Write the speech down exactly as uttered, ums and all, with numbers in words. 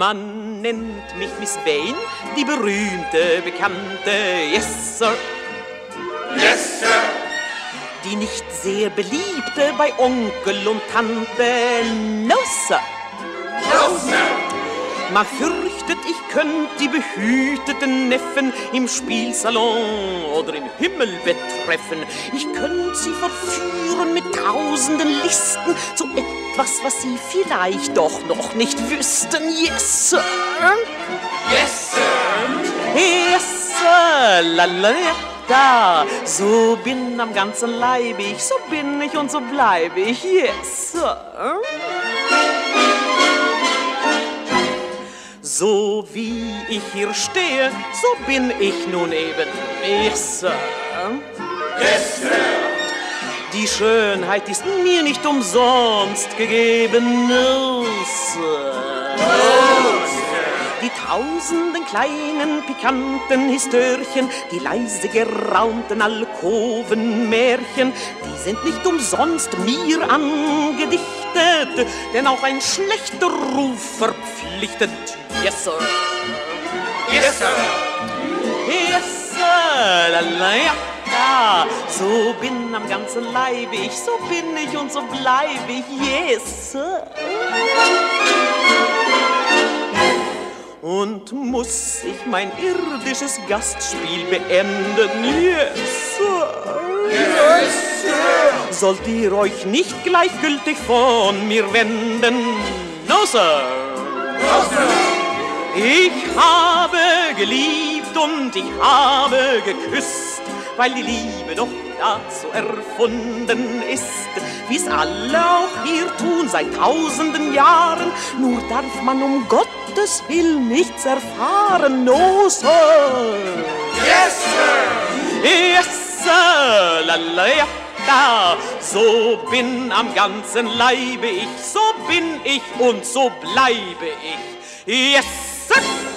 Man nennt mich Miss Vane, die berühmte, bekannte, yes, Sir. Yes, Sir. Die nicht sehr beliebte bei Onkel und Tante, no, Sir. No, Sir. Man fürchtet, ich könnte die behüteten Neffen im Spielsalon oder im Himmel betreffen. Ich könnte sie verführen mit tausenden Listen zu etwas, was sie vielleicht doch noch nicht wüssten. Yes, Sir. Yes, Sir. Yes, Sir. La, la, la. Da, so bin am ganzen Leib ich, so bin ich und so bleibe ich. Yes, Sir. So wie ich hier stehe, so bin ich nun eben, yes, Sir. Yes, Sir. Die Schönheit ist mir nicht umsonst gegeben, no, Sir. No, Sir. Die tausenden kleinen, pikanten Histörchen, die leise geraunten Alkovenmärchen, die sind nicht umsonst mir angedichtet, denn auch ein schlechter Ruf verpflichtet. Yes, Sir. Yes, Sir. Yes, Sir. La, la, ja. Ja, so bin am ganzen Leib ich, so bin ich und so bleibe ich. Yes, Sir. Und muss ich mein irdisches Gastspiel beenden? Yes, Sir. Yes, Sir. Sollt ihr euch nicht gleichgültig von mir wenden? No, Sir. No, Sir. Ich habe geliebt und ich habe geküsst, weil die Liebe doch dazu erfunden ist, wie's alle auch hier tun seit tausenden Jahren. Nur darf man um Gottes Willen nichts erfahren, no, Sir. Yes, Sir. Yes, Sir. La, la, ja, da. So bin am ganzen Leibe ich, so bin ich und so bleibe ich. Yes, Sir.